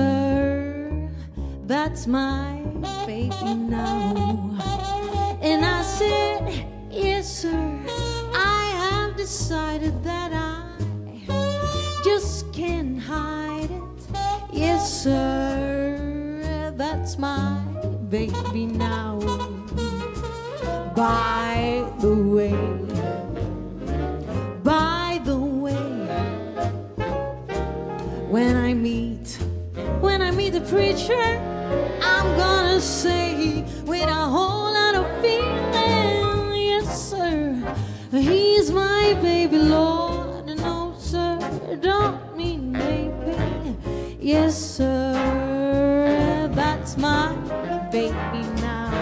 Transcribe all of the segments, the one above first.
sir, that's my baby now. And I said, yes, sir, I have decided that I just can't hide it. Yes, sir, that's my baby now. By the way, when I meet the preacher, I'm gonna say with a whole lot of feeling, yes, sir, he's my baby, Lord. No, sir, don't mean maybe. Yes, sir, that's my baby now.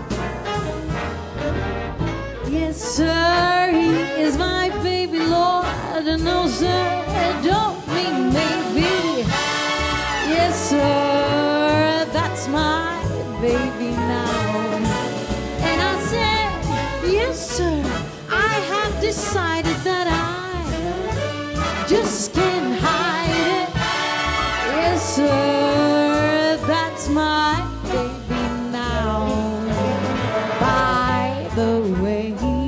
Yes, sir, he is my baby, Lord. No, sir, don't mean maybe. Yes, sir, that's my baby now. And I said, yes, sir, I have decided that I just can't hide it. Yes, sir, that's my baby now. By the way,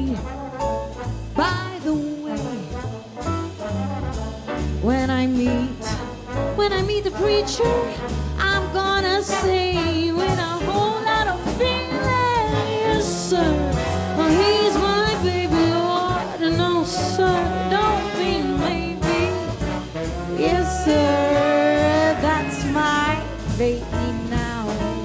when I meet the preacher, I'm gonna say with a whole lot of feeling, yes, sir, he's my baby, Lord. No, sir, don't mean maybe. Yes, sir, that's my baby now.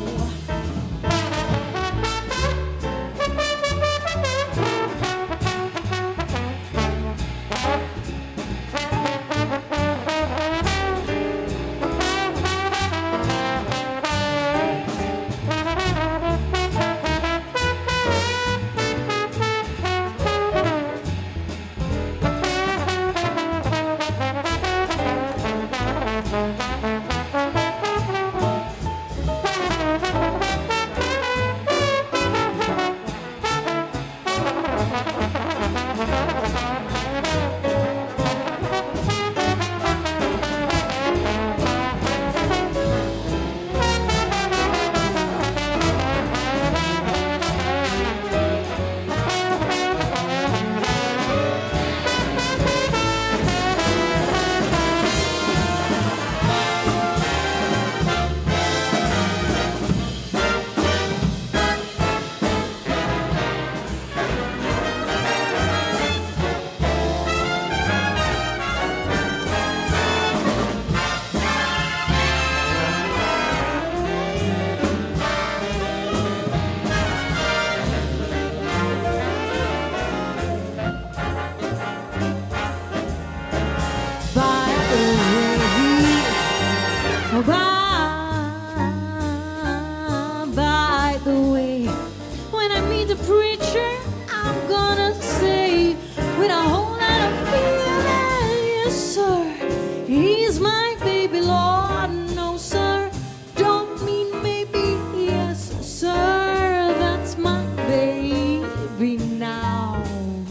By the way, when I meet the preacher, I'm gonna say with a whole lot of feeling, yes, sir, he's my baby, Lord. No, sir, don't mean maybe. Yes, sir, that's my baby now.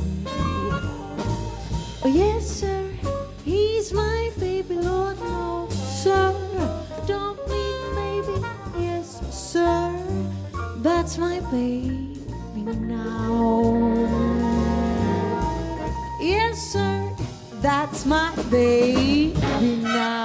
Oh, yes, sir, he's my baby, Lord. No, sir, don't mean maybe. Yes, sir, that's my baby now. Yes, sir, that's my baby now.